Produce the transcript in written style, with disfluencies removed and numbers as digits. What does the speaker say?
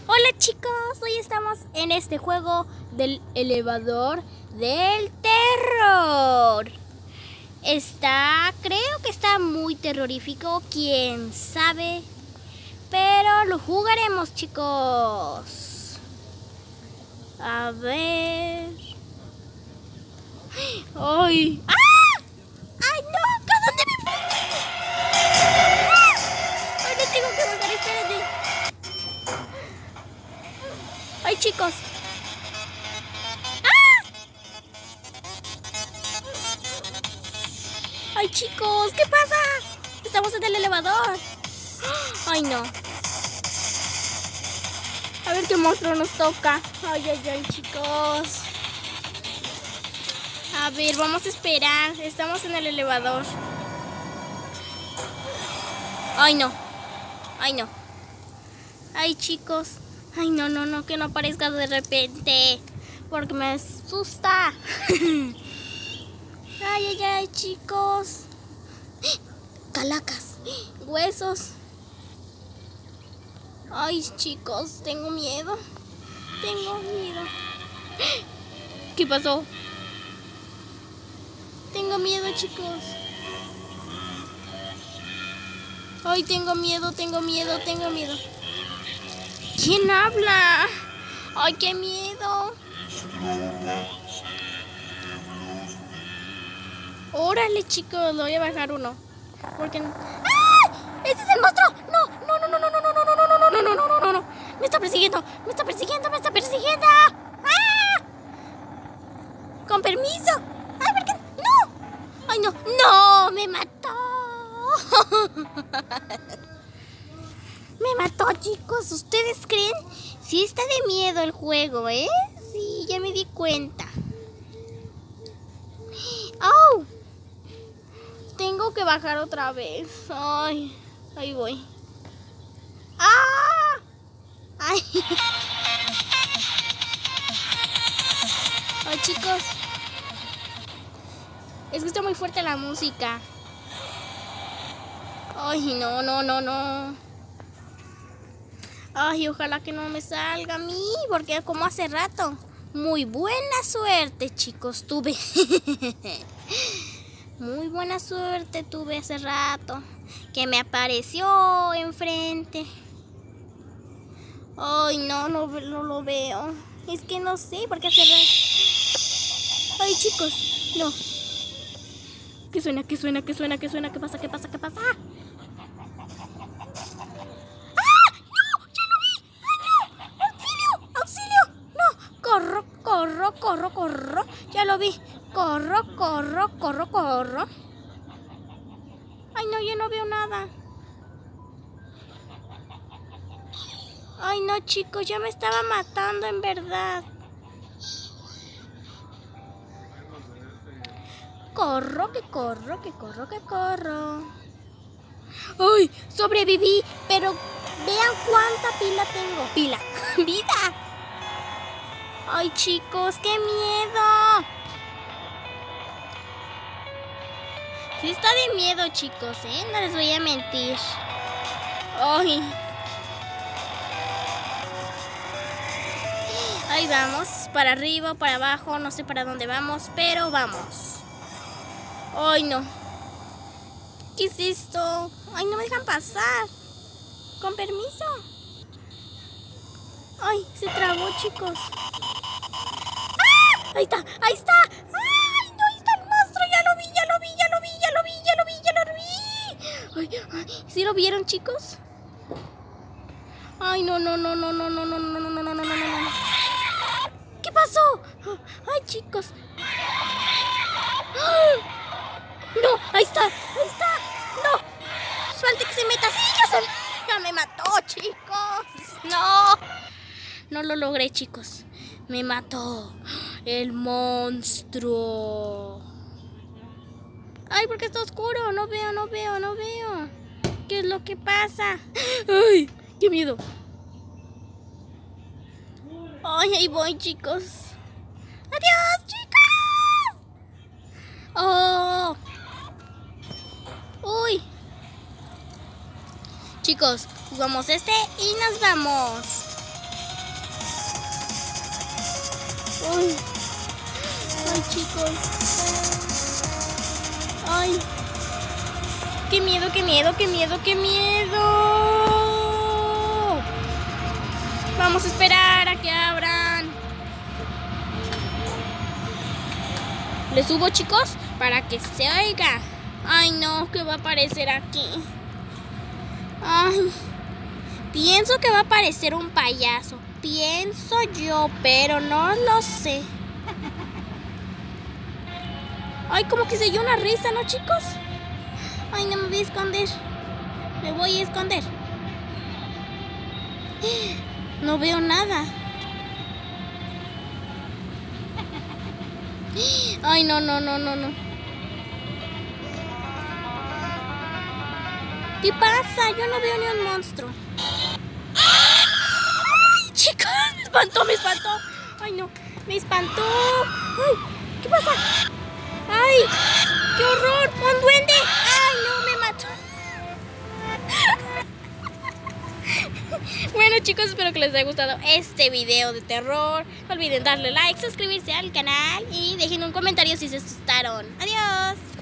Hola chicos, hoy estamos en este juego del elevador del terror. Creo que está muy terrorífico, quién sabe, pero lo jugaremos chicos. A ver. ¡Ay! ¡Ah! ¡Ay no! ¿A dónde me fui? ¡Ah! ¡Ay, no tengo que bajar! Espérenme. ¡Ay, chicos! ¡Ah! ¡Ay, chicos! ¿Qué pasa? Estamos en el elevador. ¡Ay, no! A ver qué monstruo nos toca. ¡Ay, ay, ay, chicos! A ver, vamos a esperar. Estamos en el elevador. ¡Ay, no! ¡Ay, no! ¡Ay, chicos! ¡Ay, no, no, no! Que no aparezca de repente. Porque me asusta. ¡Ay, ay, ay, chicos! ¡Calacas! ¡Huesos! ¡Ay, chicos! Tengo miedo. Tengo miedo. ¿Qué pasó? Tengo miedo, chicos. Ay, tengo miedo, tengo miedo, tengo miedo. ¿Quién habla? Ay, qué miedo. Órale, chicos, le voy a bajar uno. Porque... ¡Ah! ¡Ese es el monstruo! No, no, no, no, no, no, no, no, no, no, no, no, no, no, no, no. Me está persiguiendo, me está persiguiendo, me está persiguiendo. ¡Ah! Con permiso. Ay, ¿por qué? No. Ay, no, no, me mató. Me mató, chicos. ¿Ustedes creen? Sí está de miedo el juego, ¿eh? Sí, ya me di cuenta. ¡Oh! Tengo que bajar otra vez. Ay, ahí voy. ¡Ah! ¡Ay! Ay, chicos. Es que está muy fuerte la música. Ay, no, no, no, no. Ay, ojalá que no me salga a mí, porque como hace rato. Muy buena suerte, chicos, tuve. Muy buena suerte tuve hace rato. Que me apareció enfrente. Ay, no, no lo veo. Es que no sé, porque hace rato. Ay, chicos, no. ¿Qué suena? ¿Qué suena? ¿Qué suena? ¿Qué suena? ¿Qué pasa? ¿Qué pasa? ¿Qué pasa? Corro, ya lo vi. Corro. Ay, no, yo no veo nada. Ay, no, chicos, ya me estaba matando en verdad. Corro. Ay, sobreviví, pero vean cuánta pila tengo. Vida. Ay, chicos, qué miedo. Sí está de miedo, chicos, ¿eh? No les voy a mentir. Ay. Ahí vamos, para arriba, para abajo, no sé para dónde vamos, pero vamos. Ay, no. ¿Qué es esto? Ay, no me dejan pasar. Con permiso. Ay, se trabó, chicos. ¡Ah! Ahí está. ¡Ay, no! Ahí está el monstruo. Ya lo vi. Ay, ¿sí lo vieron, chicos? Ay, no. ¿Qué pasó? Ay, chicos. No, ahí está. No. Falta que se meta. Sí, ya me mató, chicos. No lo logré, chicos. Me mató el monstruo. Ay, porque está oscuro. No veo. ¿Qué es lo que pasa? Ay, qué miedo. Ay, ahí voy, chicos. Adiós, chicos. Oh. Uy. Chicos, jugamos y nos vamos. Ay, ay, chicos. Ay. Qué miedo, qué miedo, qué miedo, qué miedo. Vamos a esperar a que abran. Le subo, chicos, para que se oiga. Ay, no, ¿qué va a aparecer aquí? Ay, pienso que va a aparecer un payaso. Pienso yo, pero no lo sé. Ay, como que se oyó una risa, ¿no, chicos? Ay, no me voy a esconder. Me voy a esconder. No veo nada. Ay, no. ¿Qué pasa? Yo no veo ni un monstruo. ¡Ay, chicos! Me espantó. Ay, no, me espantó. Ay, ¿qué pasa? ¡Ay! ¡Qué horror! ¡Un duende! ¡Ay, no! ¡Me mató! Bueno, chicos, espero que les haya gustado este video de terror. No olviden darle like, suscribirse al canal y dejen un comentario si se asustaron. ¡Adiós!